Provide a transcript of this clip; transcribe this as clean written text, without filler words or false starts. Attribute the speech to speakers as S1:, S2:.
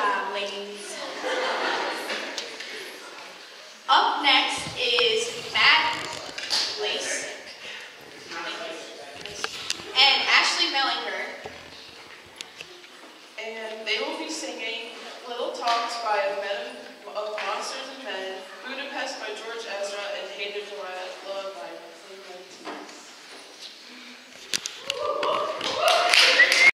S1: job, ladies. Up next is Matt Lace and Ashley Mellinger.
S2: And they will be singing Little Talks by Men of Monsters and Men, Budapest